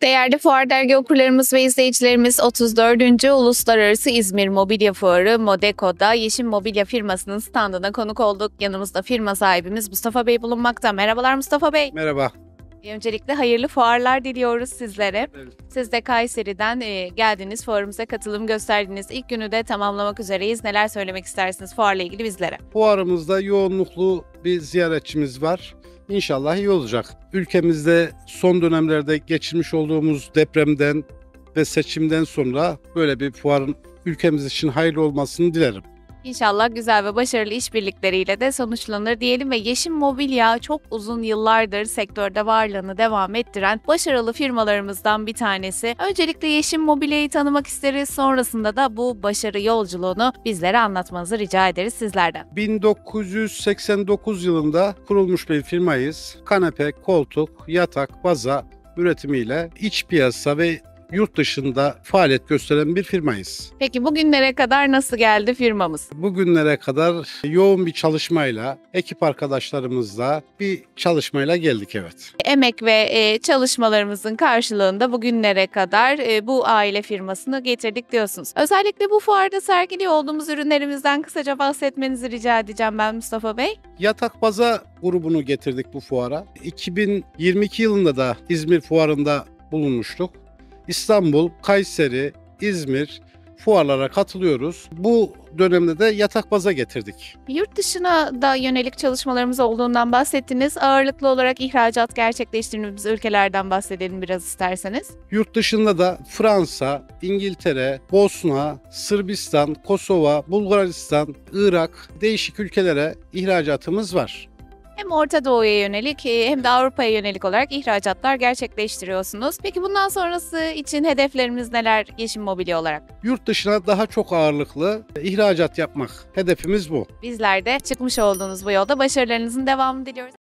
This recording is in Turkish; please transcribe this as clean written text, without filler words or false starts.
Değerli Fuar Dergi okurlarımız ve izleyicilerimiz 34. Uluslararası İzmir Mobilya Fuarı Modeco'da Yeşim Mobilya firmasının standına konuk olduk. Yanımızda firma sahibimiz Mustafa Bey bulunmakta. Merhabalar Mustafa Bey. Merhaba. Öncelikle hayırlı fuarlar diliyoruz sizlere. Evet. Siz de Kayseri'den geldiniz, fuarımıza katılım gösterdiniz. İlk günü de tamamlamak üzereyiz. Neler söylemek istersiniz fuarla ilgili bizlere? Fuarımızda yoğunluklu bir ziyaretçimiz var. İnşallah iyi olacak. Ülkemizde son dönemlerde geçirmiş olduğumuz depremden ve seçimden sonra böyle bir fuarın ülkemiz için hayırlı olmasını dilerim. İnşallah güzel ve başarılı işbirlikleriyle de sonuçlanır diyelim ve Yeşim Mobilya çok uzun yıllardır sektörde varlığını devam ettiren başarılı firmalarımızdan bir tanesi. Öncelikle Yeşim Mobilya'yı tanımak isteriz. Sonrasında da bu başarı yolculuğunu bizlere anlatmanızı rica ederiz sizlerden. 1989 yılında kurulmuş bir firmayız. Kanepe, koltuk, yatak, baza üretimiyle iç piyasa ve yurt dışında faaliyet gösteren bir firmayız. Peki bugünlere kadar nasıl geldi firmamız? Bugünlere kadar yoğun bir çalışmayla, ekip arkadaşlarımızla bir çalışmayla geldik, evet. Emek ve çalışmalarımızın karşılığında bugünlere kadar bu aile firmasını getirdik diyorsunuz. Özellikle bu fuarda sergili olduğumuz ürünlerimizden kısaca bahsetmenizi rica edeceğim ben Mustafa Bey. Yatak baza grubunu getirdik bu fuara. 2022 yılında da İzmir fuarında bulunmuştuk. İstanbul, Kayseri, İzmir fuarlara katılıyoruz. Bu dönemde de yatak baza getirdik. Yurt dışına da yönelik çalışmalarımız olduğundan bahsettiniz. Ağırlıklı olarak ihracat gerçekleştirdiğimiz ülkelerden bahsedelim biraz isterseniz. Yurt dışında da Fransa, İngiltere, Bosna, Sırbistan, Kosova, Bulgaristan, Irak değişik ülkelere ihracatımız var. Hem Orta Doğu'ya yönelik hem de Avrupa'ya yönelik olarak ihracatlar gerçekleştiriyorsunuz. Peki bundan sonrası için hedeflerimiz neler Yeşim Mobilya olarak? Yurt dışına daha çok ağırlıklı ihracat yapmak hedefimiz bu. Bizler de çıkmış olduğunuz bu yolda başarılarınızın devamını diliyoruz.